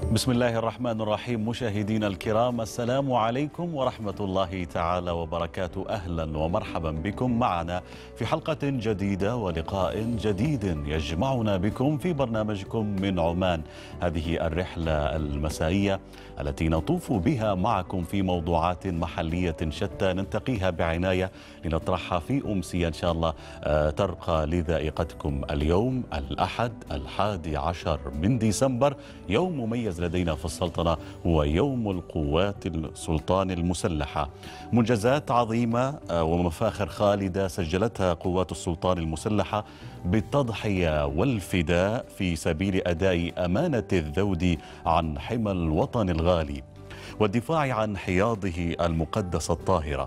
بسم الله الرحمن الرحيم. مشاهدينا الكرام، السلام عليكم ورحمة الله تعالى وبركاته. أهلا ومرحبا بكم معنا في حلقة جديدة ولقاء جديد يجمعنا بكم في برنامجكم من عمان. هذه الرحلة المسائية التي نطوف بها معكم في موضوعات محلية شتى ننتقيها بعناية لنطرحها في أمسية إن شاء الله ترقى لذائقتكم. اليوم الأحد 11 من ديسمبر، يوم مميز لدينا في السلطنة، هو يوم القوات السلطان المسلحة. منجزات عظيمة ومفاخر خالدة سجلتها قوات السلطان المسلحة بالتضحية والفداء في سبيل أداء أمانة الذود عن حمى الوطن الغالي والدفاع عن حياضه المقدسة الطاهرة.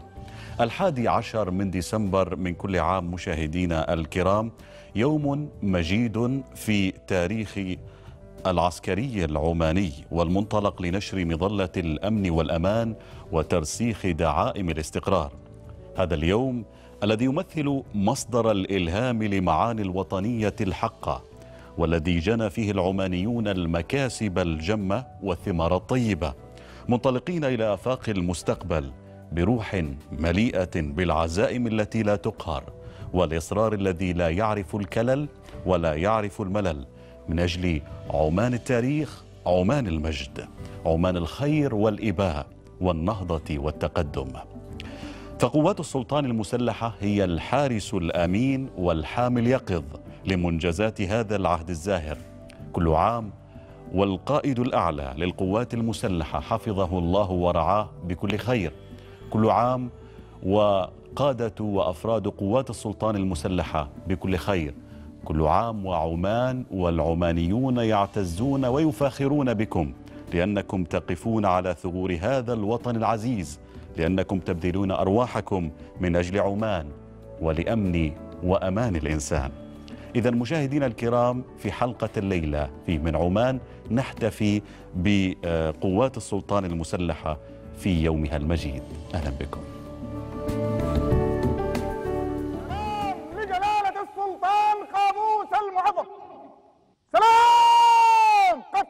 11 من ديسمبر من كل عام مشاهدينا الكرام يوم مجيد في تاريخ العسكري العماني، والمنطلق لنشر مظلة الأمن والأمان وترسيخ دعائم الاستقرار. هذا اليوم الذي يمثل مصدر الإلهام لمعاني الوطنية الحقة، والذي جنى فيه العمانيون المكاسب الجمة والثمار الطيبة، منطلقين إلى آفاق المستقبل بروح مليئة بالعزائم التي لا تقهر والإصرار الذي لا يعرف الكلل ولا يعرف الملل، من أجل عمان التاريخ، عمان المجد، عمان الخير والإباء والنهضة والتقدم. فقوات السلطان المسلحة هي الحارس الأمين والحامي اليقظ لمنجزات هذا العهد الزاهر. كل عام والقائد الأعلى للقوات المسلحة حفظه الله ورعاه بكل خير. كل عام وقادة وأفراد قوات السلطان المسلحة بكل خير. كل عام وعمان والعمانيون يعتزون ويفاخرون بكم، لأنكم تقفون على ثغور هذا الوطن العزيز، لأنكم تبذلون أرواحكم من أجل عمان ولأمن وأمان الإنسان. إذا مشاهدينا الكرام، في حلقة الليلة في من عمان نحتفي بقوات السلطان المسلحة في يومها المجيد. أهلا بكم. سلام قف.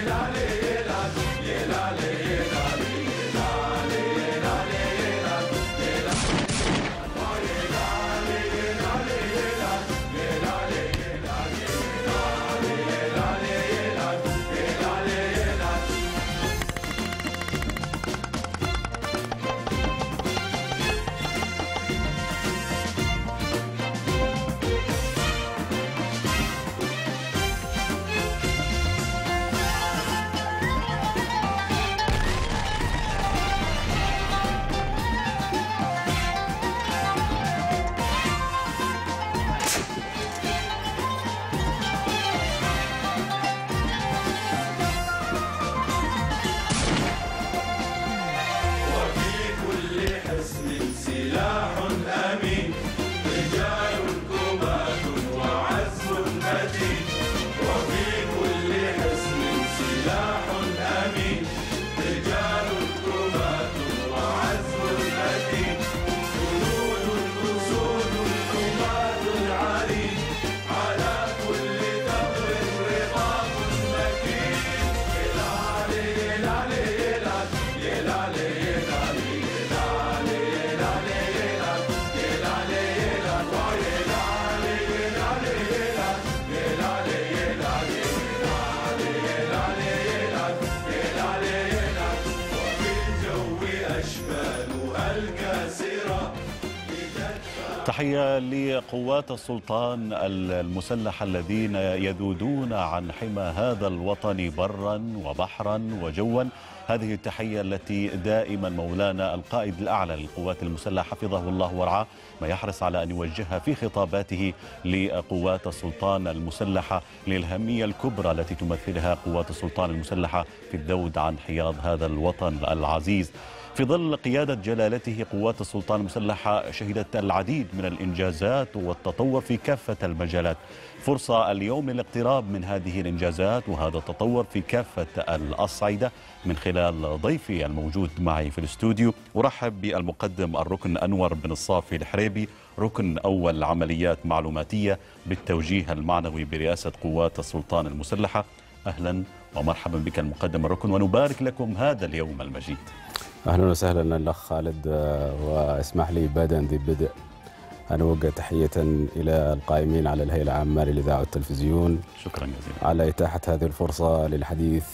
تحية لقوات السلطان المسلحة الذين يذودون عن حمى هذا الوطن برا وبحرا وجوا. هذه التحية التي دائما مولانا القائد الأعلى للقوات المسلحة حفظه الله ورعاه ما يحرص على أن يوجهها في خطاباته لقوات السلطان المسلحة للأهمية الكبرى التي تمثلها قوات السلطان المسلحة في الذود عن حياض هذا الوطن العزيز. في ظل قيادة جلالته قوات السلطان المسلحة شهدت العديد من الإنجازات والتطور في كافة المجالات. فرصة اليوم للاقتراب من هذه الإنجازات وهذا التطور في كافة الأصعدة من خلال ضيفي الموجود معي في الاستوديو. أرحب بالمقدم الركن أنور بن الصافي الحريبي، ركن أول عمليات معلوماتية بالتوجيه المعنوي برئاسة قوات السلطان المسلحة. أهلا ومرحبا بك المقدم الركن، ونبارك لكم هذا اليوم المجيد. أهلا وسهلا الأخ خالد، واسمح لي بدءا ذي بدء أن أوجه تحية إلى القائمين على الهيئة العامة للإذاعة والتلفزيون. شكرا جزيلا على إتاحة هذه الفرصة للحديث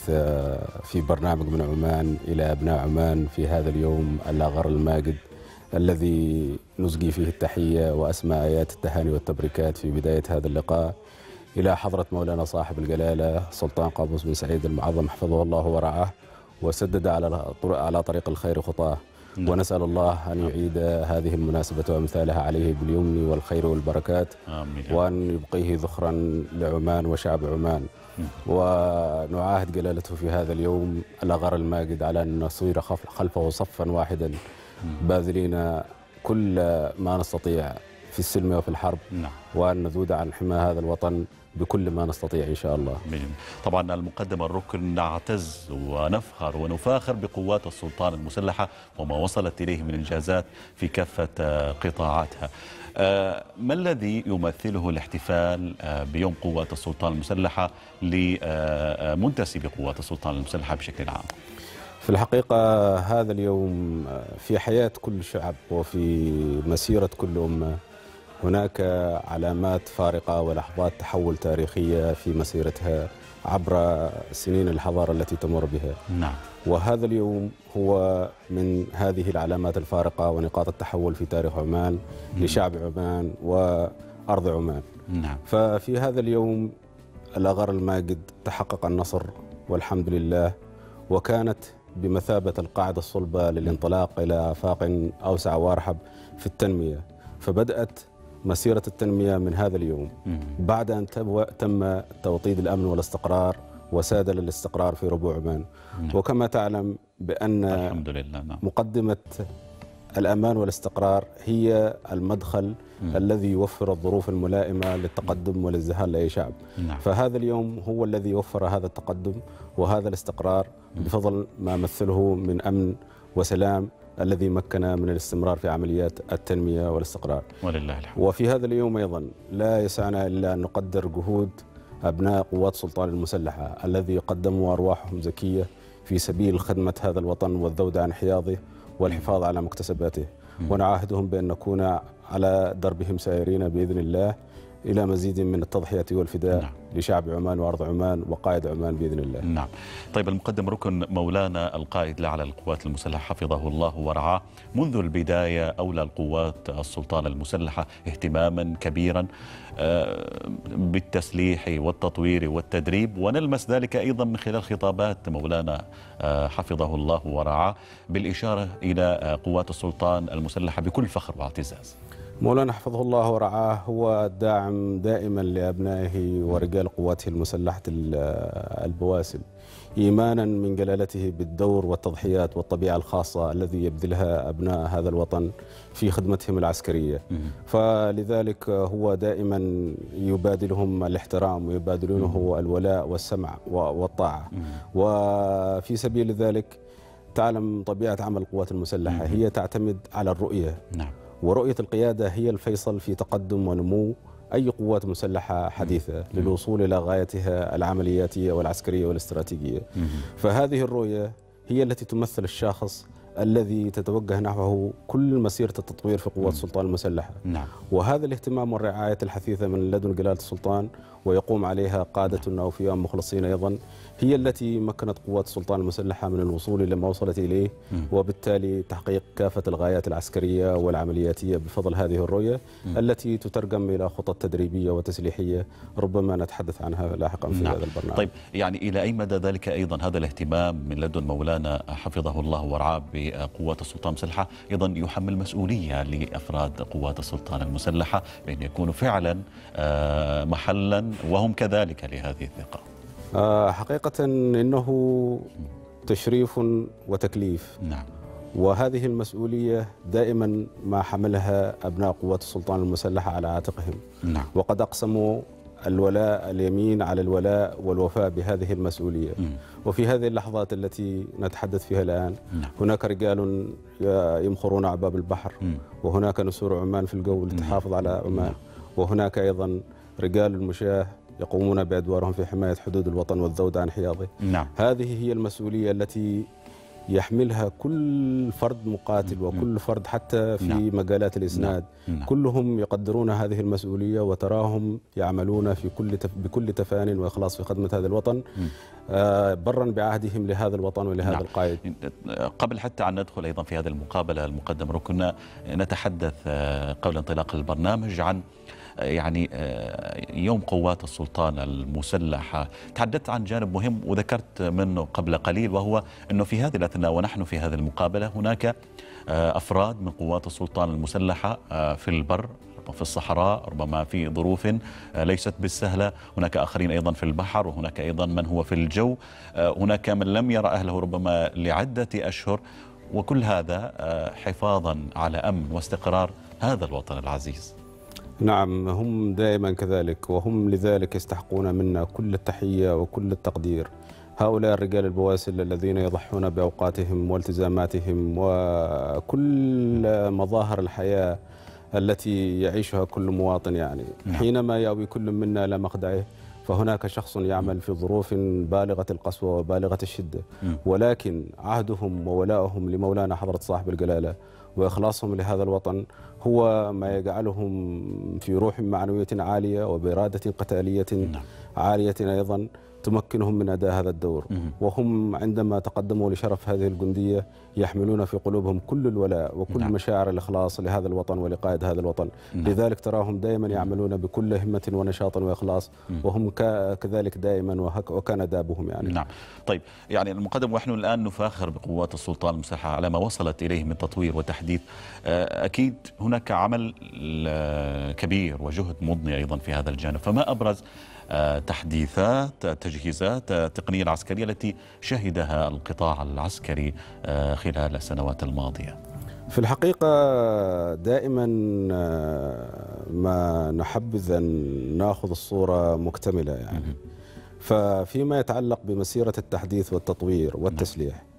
في برنامج من عمان إلى أبناء عمان في هذا اليوم الأغر الماجد الذي نزجي فيه التحية وأسمى آيات التهاني والتبريكات في بداية هذا اللقاء إلى حضرة مولانا صاحب الجلالة سلطان قابوس بن سعيد المعظم حفظه الله ورعاه وسدد على طريق الخير خطاه. ونسأل الله أن يعيد هذه المناسبة وأمثالها عليه باليمن والخير والبركات. آمين. وأن يبقيه ذخرا لعمان وشعب عمان. ونعاهد جلالته في هذا اليوم الأغر الماجد على أن نصير خلفه صفا واحدا باذلين كل ما نستطيع في السلم وفي الحرب. وأن نذود عن حمى هذا الوطن بكل ما نستطيع إن شاء الله. طبعا المقدم الركن نعتز ونفخر ونفاخر بقوات السلطان المسلحة وما وصلت إليه من إنجازات في كافة قطاعاتها. ما الذي يمثله الاحتفال بيوم قوات السلطان المسلحة لمنتسبي قوات السلطان المسلحة بشكل عام؟ في الحقيقة هذا اليوم في حياة كل شعب وفي مسيرة كل أمة هناك علامات فارقة ولحظات تحول تاريخية في مسيرتها عبر سنين الحضارة التي تمر بها. نعم. وهذا اليوم هو من هذه العلامات الفارقة ونقاط التحول في تاريخ عمان لشعب عمان وأرض عمان. نعم. ففي هذا اليوم الأغر الماجد تحقق النصر والحمد لله، وكانت بمثابة القاعدة الصلبة للانطلاق إلى آفاق أوسع وأرحب في التنمية. فبدأت مسيرة التنمية من هذا اليوم بعد أن تم توطيد الأمن والاستقرار وساد الاستقرار في ربوع عمان. وكما تعلم بأن الحمد لله مقدمة الأمان والاستقرار هي المدخل الذي يوفر الظروف الملائمة للتقدم والازدهار لأي شعب. فهذا اليوم هو الذي وفر هذا التقدم وهذا الاستقرار بفضل ما مثله من أمن وسلام الذي مكن من الاستمرار في عمليات التنمية والاستقرار. ولله الحمد. وفي هذا اليوم أيضا لا يسعنا إلا أن نقدر جهود أبناء قوات السلطان المسلحة الذي قدموا أرواحهم زكية في سبيل خدمة هذا الوطن والذود عن حياضه والحفاظ على مكتسباته. ونعاهدهم بأن نكون على دربهم سائرين بإذن الله إلى مزيد من التضحية والفداء. نعم. لشعب عمان وأرض عمان وقائد عمان بإذن الله. نعم. طيب المقدم ركن مولانا القائد الأعلى للقوات المسلحة حفظه الله ورعاه، منذ البداية أولى القوات السلطان المسلحة اهتماما كبيرا بالتسليح والتطوير والتدريب، ونلمس ذلك أيضا من خلال خطابات مولانا حفظه الله ورعاه بالإشارة إلى قوات السلطان المسلحة بكل فخر واعتزاز. مولانا حفظه الله ورعاه هو الداعم دائما لأبنائه ورجال قواته المسلحة البواسل، إيمانا من جلالته بالدور والتضحيات والطبيعة الخاصة الذي يبذلها أبناء هذا الوطن في خدمتهم العسكرية. فلذلك هو دائما يبادلهم الاحترام ويبادلونه الولاء والسمع والطاعة. وفي سبيل ذلك تعلم طبيعة عمل القوات المسلحة هي تعتمد على الرؤية. نعم. ورؤية القيادة هي الفيصل في تقدم ونمو أي قوات مسلحة حديثة للوصول إلى غايتها العملياتية والعسكرية والاستراتيجية. فهذه الرؤية هي التي تمثل الشاخص الذي تتوجه نحوه كل مسيرة التطوير في قوات السلطان المسلحة. نعم. وهذا الاهتمام والرعاية الحثيثة من لدن جلالة السلطان ويقوم عليها قادة أوفياء مخلصين أيضا هي التي مكنت قوات السلطان المسلحة من الوصول إلى ما وصلت إليه، وبالتالي تحقيق كافة الغايات العسكرية والعملياتية بفضل هذه الرؤية التي تترجم إلى خطط تدريبية وتسليحية ربما نتحدث عنها لاحقا في هذا البرنامج. طيب يعني إلى أي مدى ذلك أيضا هذا الاهتمام من لدن مولانا حفظه الله ورعاه بقوات السلطان المسلحة أيضا يحمل مسؤولية لأفراد قوات السلطان المسلحة بأن يكونوا فعلا محلا وهم كذلك لهذه الثقة؟ حقيقة إنه تشريف وتكليف. نعم. وهذه المسؤولية دائما ما حملها أبناء قوات السلطان المسلحة على عاتقهم. نعم. وقد أقسموا الولاء اليمين على الولاء والوفاء بهذه المسؤولية. وفي هذه اللحظات التي نتحدث فيها الآن هناك رجال يمخرون عباب البحر، وهناك نسور عمان في الجو لتحافظ على عمان، وهناك أيضا رجال المشاة يقومون بأدوارهم في حماية حدود الوطن والذود عن حياضه. نعم. هذه هي المسؤولية التي يحملها كل فرد مقاتل وكل فرد حتى في مجالات الإسناد. كلهم يقدرون هذه المسؤولية وتراهم يعملون في بكل تفان وإخلاص في خدمة هذا الوطن برا بعهدهم لهذا الوطن ولهذا القائد. قبل حتى أن ندخل أيضا في هذه المقابلة المقدم كنا نتحدث قبل انطلاق البرنامج عن يعني يوم قوات السلطان المسلحة. تحدثت عن جانب مهم وذكرت منه قبل قليل، وهو أنه في هذه الأثناء ونحن في هذه المقابلة هناك أفراد من قوات السلطان المسلحة في البر وفي الصحراء، ربما في ظروف ليست بالسهلة، هناك آخرين أيضا في البحر، وهناك أيضا من هو في الجو، هناك من لم يرى أهله ربما لعدة أشهر، وكل هذا حفاظا على أمن واستقرار هذا الوطن العزيز. نعم، هم دائما كذلك، وهم لذلك يستحقون منا كل التحية وكل التقدير. هؤلاء الرجال البواسل الذين يضحون بأوقاتهم والتزاماتهم وكل مظاهر الحياة التي يعيشها كل مواطن. يعني حينما يأوي كل منا إلى مخدعه فهناك شخص يعمل في ظروف بالغة القسوة وبالغة الشدة، ولكن عهدهم وولائهم لمولانا حضرة صاحب الجلالة وإخلاصهم لهذا الوطن هو ما يجعلهم في روح معنوية عالية وبإرادة قتالية عالية أيضا تمكنهم من أداء هذا الدور. وهم عندما تقدموا لشرف هذه الجندية يحملون في قلوبهم كل الولاء وكل مشاعر الإخلاص لهذا الوطن ولقائد هذا الوطن. لذلك تراهم دائما يعملون بكل همة ونشاط وإخلاص، وهم كذلك دائما وكان دابهم يعني. نعم. طيب يعني المقدم ونحن الآن نفاخر بقوات السلطان المسلحة على ما وصلت إليه من تطوير وتحديث، أكيد هناك عمل كبير وجهد مضني أيضا في هذا الجانب، فما أبرز تحديثات تجهيزات التقنية العسكرية التي شهدها القطاع العسكري خلال السنوات الماضية؟ في الحقيقة دائما ما نحبذ أن نأخذ الصورة مكتملة يعني. ففيما يتعلق بمسيرة التحديث والتطوير والتسليح،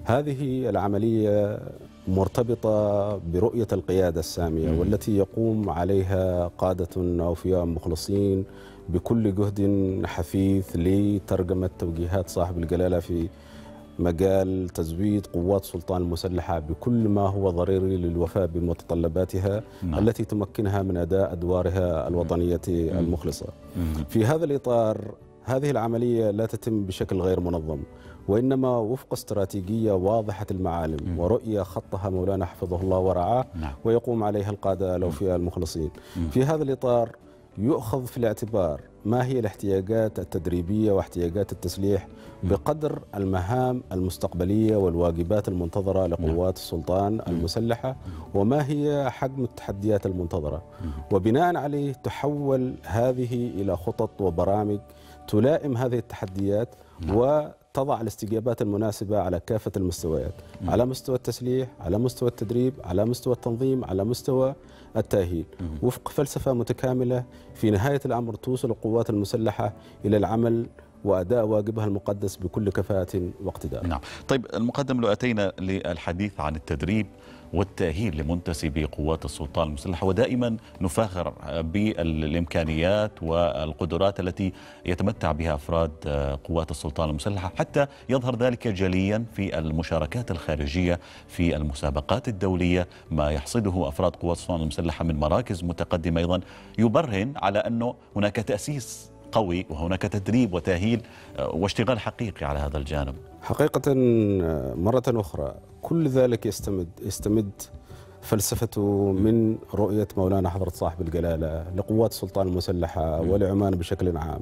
هذه العملية مرتبطة برؤية القيادة السامية والتي يقوم عليها قادة أوفياء مخلصين بكل جهد حثيث لترجمة توجيهات صاحب الجلالة في مجال تزويد قوات السلطان المسلحة بكل ما هو ضروري للوفاء بمتطلباتها التي تمكنها من أداء أدوارها الوطنية المخلصة. في هذا الإطار هذه العملية لا تتم بشكل غير منظم، وإنما وفق استراتيجية واضحة المعالم ورؤية خطها مولانا حفظه الله ورعاه ويقوم عليها القادة الأوفياء المخلصين. في هذا الإطار يؤخذ في الاعتبار ما هي الاحتياجات التدريبية واحتياجات التسليح بقدر المهام المستقبلية والواجبات المنتظرة لقوات السلطان المسلحة، وما هي حجم التحديات المنتظرة، وبناء عليه تحول هذه إلى خطط وبرامج تلائم هذه التحديات وتضع الاستجابات المناسبة على كافة المستويات، على مستوى التسليح، على مستوى التدريب، على مستوى التنظيم، على مستوى التأهيل، وفق فلسفة متكاملة في نهاية الأمر توصل القوات المسلحة إلى العمل وأداء واجبها المقدس بكل كفاءة واقتدار. نعم. طيب المقدم، لو أتينا للحديث عن التدريب والتأهيل لمنتسبي قوات السلطان المسلحة، ودائما نفاخر بالإمكانيات والقدرات التي يتمتع بها أفراد قوات السلطان المسلحة، حتى يظهر ذلك جليا في المشاركات الخارجية في المسابقات الدولية، ما يحصده أفراد قوات السلطان المسلحة من مراكز متقدمة أيضا يبرهن على أنه هناك تأسيس قوي وهناك تدريب وتأهيل واشتغال حقيقي على هذا الجانب. حقيقة مرة أخرى كل ذلك يستمد فلسفته من رؤية مولانا حضرة صاحب الجلالة لقوات السلطان المسلحة ولعمان بشكل عام.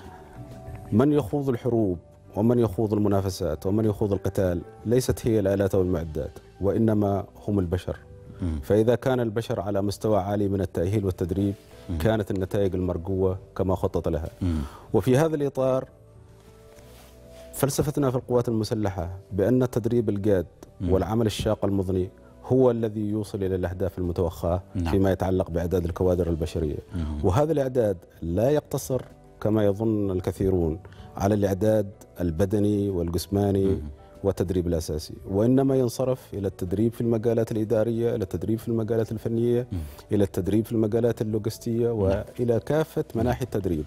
من يخوض الحروب ومن يخوض المنافسات ومن يخوض القتال ليست هي الآلات والمعدات، وإنما هم البشر. فإذا كان البشر على مستوى عالي من التأهيل والتدريب كانت النتائج المرجوة كما خطط لها. وفي هذا الإطار فلسفتنا في القوات المسلحة بأن التدريب الجاد والعمل الشاق المضني هو الذي يوصل إلى الأهداف المتوخاة فيما يتعلق بإعداد الكوادر البشرية. وهذا الإعداد لا يقتصر كما يظن الكثيرون على الإعداد البدني والجسماني والتدريب الأساسي، وإنما ينصرف إلى التدريب في المجالات الإدارية، إلى التدريب في المجالات الفنية، إلى التدريب في المجالات اللوجستية، وإلى كافة مناحي التدريب.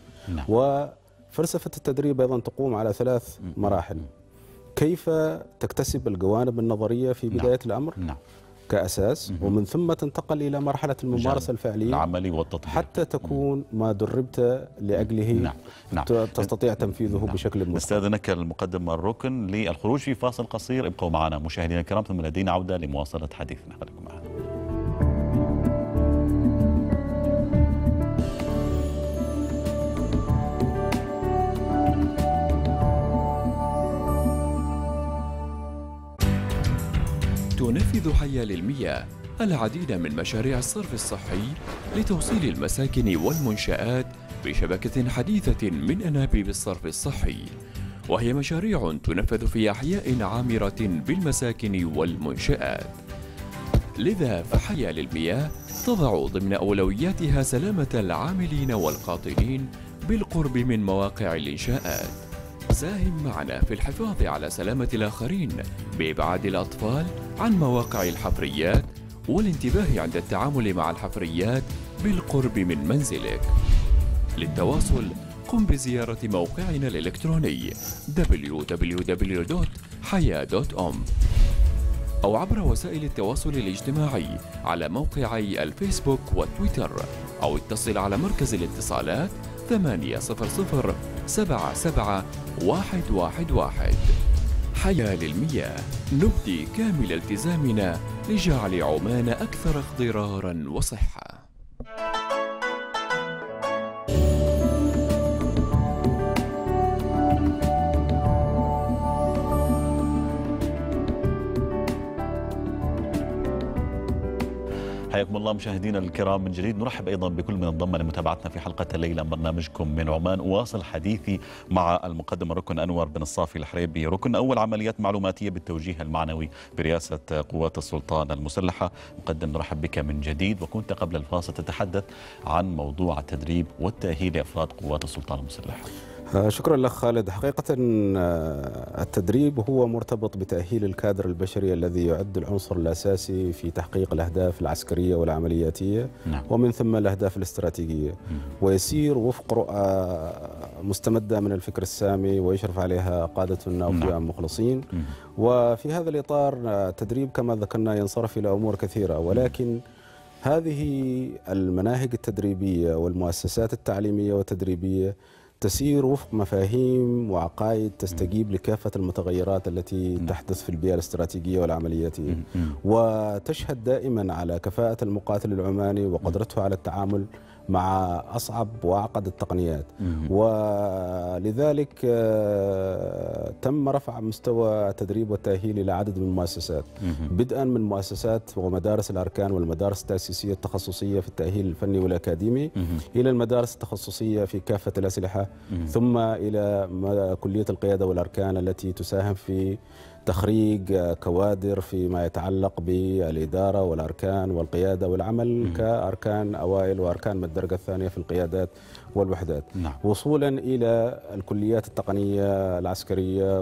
وفلسفة التدريب أيضا تقوم على 3 مراحل: كيف تكتسب الجوانب النظرية في بداية الأمر كأساس، ومن ثم تنتقل إلى مرحلة الممارسة الفعلية العملي والتطبيق حتى تكون ما دربت لأجله تستطيع تنفيذه بشكل مباشر. نستأذنك المقدم الركن للخروج في فاصل قصير، ابقوا معنا مشاهدينا الكرام، ثم لدينا عودة لمواصلة حديثنا. خليكم معنا. تنفذ حيا للمياه العديد من مشاريع الصرف الصحي لتوصيل المساكن والمنشآت بشبكة حديثة من أنابيب الصرف الصحي، وهي مشاريع تنفذ في أحياء عامرة بالمساكن والمنشآت. لذا فحيا للمياه تضع ضمن أولوياتها سلامة العاملين والقاطنين بالقرب من مواقع الإنشاءات. ساهم معنا في الحفاظ على سلامة الآخرين بإبعاد الأطفال عن مواقع الحفريات والانتباه عند التعامل مع الحفريات بالقرب من منزلك. للتواصل قم بزيارة موقعنا الإلكتروني www.haya.om أو عبر وسائل التواصل الاجتماعي على موقعي الفيسبوك وتويتر، أو اتصل على مركز الاتصالات 800 77 111. حيا للمياه، نبدي كامل التزامنا لجعل عمان أكثر اخضرارا وصحة. حياكم الله مشاهدينا الكرام من جديد. نرحب أيضا بكل من انضم لمتابعتنا في حلقة الليلة من برنامجكم من عمان. أواصل حديثي مع المقدم الركن أنور بن الصافي الحريبي، ركن أول عمليات معلوماتية بالتوجيه المعنوي برئاسة قوات السلطان المسلحة. مقدم نرحب بك من جديد، وكنت قبل الفاصل تتحدث عن موضوع التدريب والتأهيل لأفراد قوات السلطان المسلحة. شكرا لك خالد. حقيقة التدريب هو مرتبط بتأهيل الكادر البشري الذي يعد العنصر الأساسي في تحقيق الأهداف العسكرية والعملياتية، نعم. ومن ثم الأهداف الاستراتيجية، ويسير وفق رؤى مستمدة من الفكر السامي ويشرف عليها قادتنا أوفياء مخلصين. وفي هذا الإطار التدريب كما ذكرنا ينصرف إلى أمور كثيرة، ولكن هذه المناهج التدريبية والمؤسسات التعليمية والتدريبية تسير وفق مفاهيم وعقائد تستجيب لكافة المتغيرات التي تحدث في البيئة الاستراتيجية والعملياتية، وتشهد دائما على كفاءة المقاتل العماني وقدرته على التعامل مع أصعب وأعقد التقنيات. ولذلك تم رفع مستوى التدريب والتأهيل إلى عدد من المؤسسات، بدءا من مؤسسات ومدارس الأركان والمدارس التأسيسية التخصصية في التأهيل الفني والأكاديمي، إلى المدارس التخصصية في كافة الأسلحة، ثم إلى كلية القيادة والأركان التي تساهم في تخريج كوادر فيما يتعلق بالإدارة والأركان والقيادة والعمل كأركان أوائل وأركان من الدرجة الثانية في القيادات والوحدات، وصولا إلى الكليات التقنية العسكرية،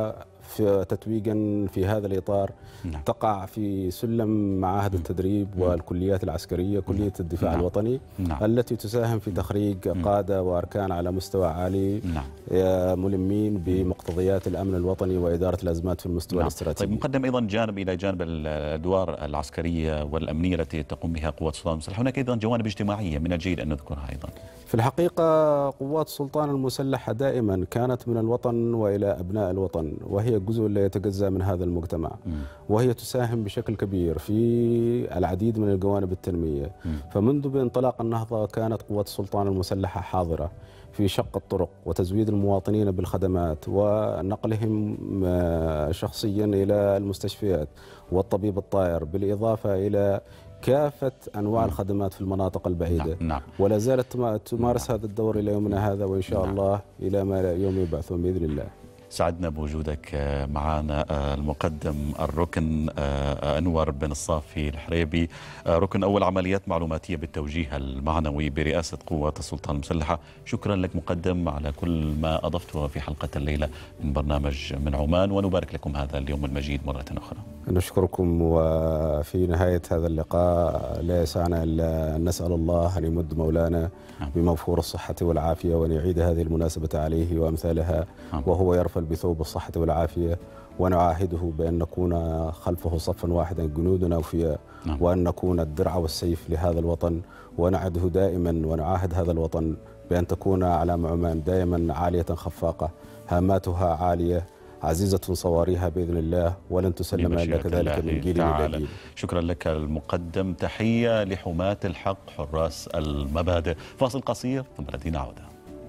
وتتويجا في هذا الإطار تقع في سلم معاهد التدريب والكليات العسكرية كلية الدفاع الوطني التي تساهم في تخريج قادة وأركان على مستوى عالي ملمين بمقتضيات الأمن الوطني وإدارة الأزمات في المستوى الاستراتيجي. طيب، مقدم أيضا جانب إلى جانب الأدوار العسكرية والأمنية التي تقوم بها قوات السلطان المسلح، هناك أيضا جوانب اجتماعية من الجيد أن نذكرها أيضا. في الحقيقة قوات السلطان المسلحة دائما كانت من الوطن وإلى أبناء الوطن، وهي جزء لا يتجزأ من هذا المجتمع، وهي تساهم بشكل كبير في العديد من الجوانب التنمية. فمنذ بانطلاق النهضة كانت قوات السلطان المسلحة حاضرة في شق الطرق وتزويد المواطنين بالخدمات ونقلهم شخصيا إلى المستشفيات والطبيب الطائر، بالإضافة إلى كافة أنواع الخدمات في المناطق البعيدة. ولا زالت تمارس هذا الدور إلى يومنا هذا، وإن شاء الله إلى ما يوم يبعثون بإذن الله. سعدنا بوجودك معنا المقدم الركن أنور بن الصافي الحريبي، ركن أول عمليات معلوماتية بالتوجيه المعنوي برئاسة قوات السلطان المسلحة. شكرا لك مقدم على كل ما أضفته في حلقة الليلة من برنامج من عمان، ونبارك لكم هذا اليوم المجيد مرة أخرى. نشكركم، وفي نهاية هذا اللقاء لا يسعنا إلا أن نسأل الله أن يمد مولانا بموفور الصحة والعافية، وأن يعيد هذه المناسبة عليه وأمثالها وهو يرفل بثوب الصحة والعافية، ونعاهده بأن نكون خلفه صفا واحدا جنودنا أوفياء، وأن نكون الدرع والسيف لهذا الوطن، ونعده دائما ونعاهد هذا الوطن بأن تكون علام عمان دائما عالية خفاقة، هاماتها عالية عزيزة صواريها بإذن الله، ولن تسلم إلا كذلك من جيل إلى جيل. شكرا لك المقدم. تحية لحماة الحق حراس المبادئ. فاصل قصير ثم لدينا عودة.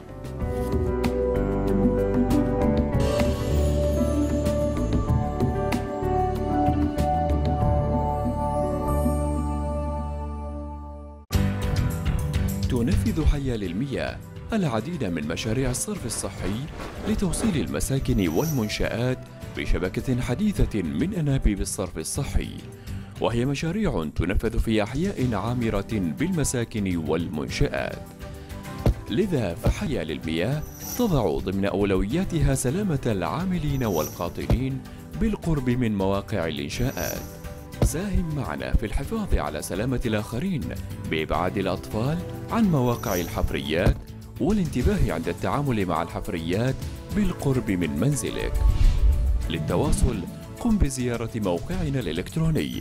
تنفذ حيا للمياه العديد من مشاريع الصرف الصحي لتوصيل المساكن والمنشآت بشبكة حديثة من أنابيب الصرف الصحي، وهي مشاريع تنفذ في أحياء عامرة بالمساكن والمنشآت. لذا فحيا للمياه تضع ضمن أولوياتها سلامة العاملين والقاطنين بالقرب من مواقع الإنشاءات. ساهم معنا في الحفاظ على سلامة الآخرين بإبعاد الأطفال عن مواقع الحفريات، والانتباه عند التعامل مع الحفريات بالقرب من منزلك. للتواصل قم بزيارة موقعنا الإلكتروني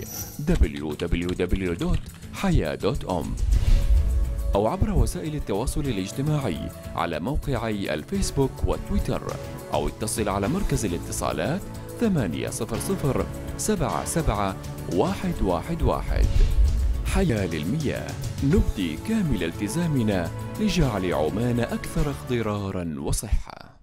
www.haya.om أو عبر وسائل التواصل الاجتماعي على موقعي الفيسبوك وتويتر، أو اتصل على مركز الاتصالات 800 77 111. حيا للمياه، نبدي كامل التزامنا لجعل عمان أكثر اخضرارا وصحة.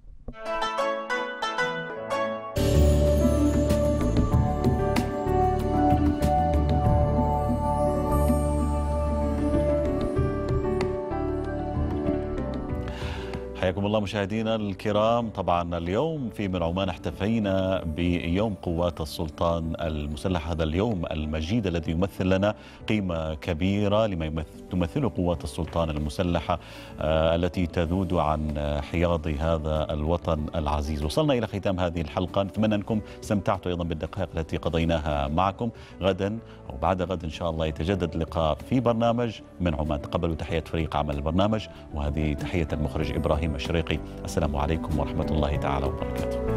حياكم الله الله مشاهدينا الكرام. طبعا اليوم في من عمان احتفينا بيوم قوات السلطان المسلح، هذا اليوم المجيد الذي يمثل لنا قيمة كبيرة لما تمثله قوات السلطان المسلحة التي تذود عن حياض هذا الوطن العزيز. وصلنا إلى ختام هذه الحلقة، نتمنى أنكم استمتعتوا أيضا بالدقائق التي قضيناها معكم. غدا أو بعد غد إن شاء الله يتجدد اللقاء في برنامج من عمان. تقبلوا تحية فريق عمل البرنامج، وهذه تحية المخرج إبراهيم الشريقي. السلام عليكم ورحمة الله تعالى وبركاته.